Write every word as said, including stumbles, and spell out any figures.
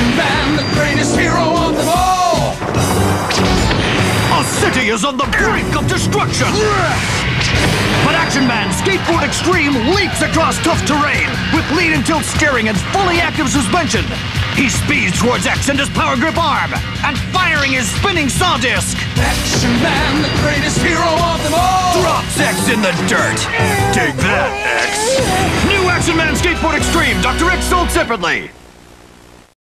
Action Man, the greatest hero of them all! A city is on the brink of destruction! But Action Man Skateboard Extreme leaps across tough terrain with lead and tilt steering and fully active suspension. He speeds towards X and his power grip arm and firing his spinning saw disc. Action Man, the greatest hero of them all! Drops X in the dirt. Take that, X. New Action Man Skateboard Extreme, Doctor X sold separately.